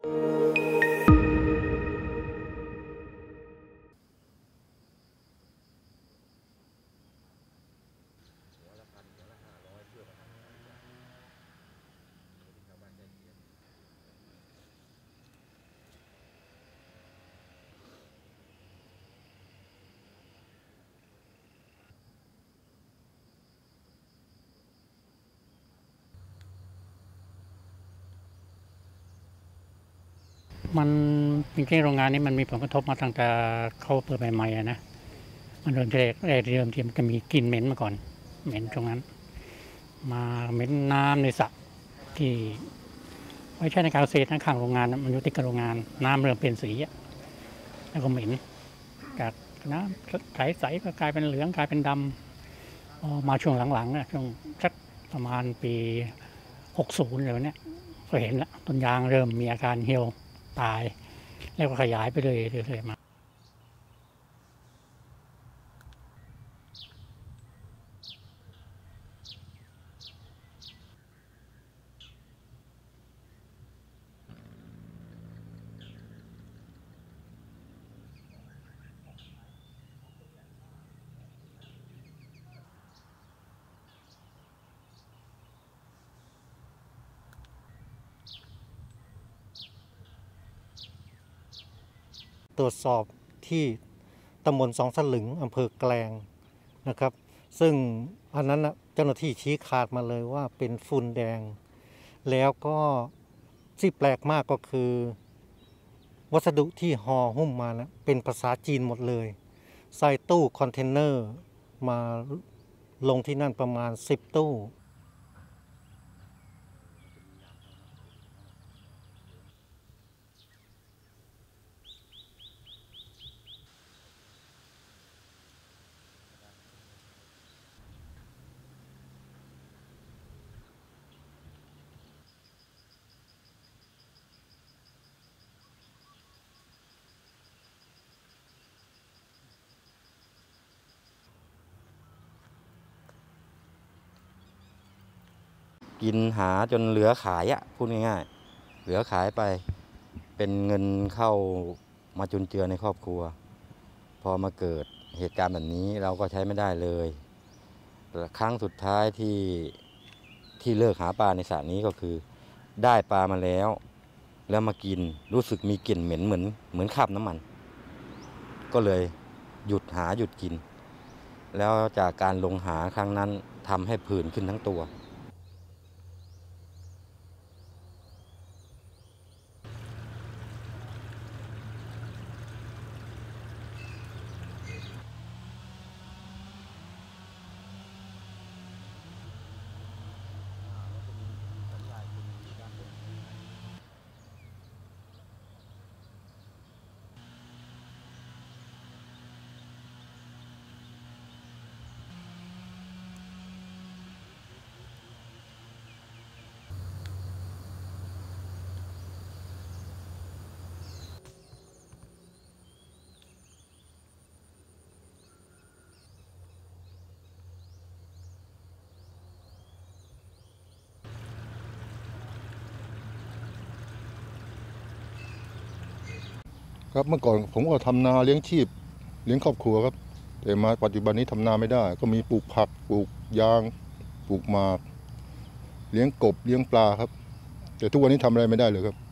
มันจริงๆโรงงานนี้มันมีผลกระทบมาตั้งแต่เขาเปิดใหม่ๆนะมันเริ่มที่มันก็มีกลิ่นเหม็นมาก่อนเหม็นตรงนั้นมาเหม็นน้ำในสระที่ไว้ใช้ในการเกษตรข้างโรงงานมันอยู่ติดกับโรงงานน้ำเริ่มเปลี่ยนสีแล้วก็เหม็นจากน้ำใสๆก็กลายเป็นเหลืองกลายเป็นดำมาช่วงหลังๆช่วงสักประมาณปี60เลยเนี่ยก็เห็นแล้วต้นยางเริ่มมีอาการเหี่ยวตายแล้วก็ขยายไปเรื่อยๆมาตรวจสอบที่ตำบลสองสลึงอำเภอแกลงนะครับซึ่งอันนั้นเจ้าหน้าที่ชี้ขาดมาเลยว่าเป็นฝุ่นแดงแล้วก็ที่แปลกมากก็คือวัสดุที่ห่อหุ้มมานะเป็นภาษาจีนหมดเลยใส่ตู้คอนเทนเนอร์มาลงที่นั่นประมาณ10 ตู้กินหาจนเหลือขายพูดง่ายๆเหลือขายไปเป็นเงินเข้ามาจุนเจือในครอบครัวพอมาเกิดเหตุการณ์แบบนี้เราก็ใช้ไม่ได้เลยครั้งสุดท้ายที่เลิกหาปลาในสระนี้ก็คือได้ปลามาแล้วมากินรู้สึกมีกลิ่นเหม็นเหมือนคราบน้ำมันก็เลยหยุดหาหยุดกินแล้วจากการลงหาครั้งนั้นทำให้ผื่นขึ้นทั้งตัวครับเมื่อก่อนผมก็ทำนาเลี้ยงชีพเลี้ยงครอบครัวครับแต่มาปัจจุบันนี้ทำนาไม่ได้ก็มีปลูกผักปลูกยางปลูกหมากเลี้ยงกบเลี้ยงปลาครับแต่ทุกวันนี้ทำอะไรไม่ได้เลยครับ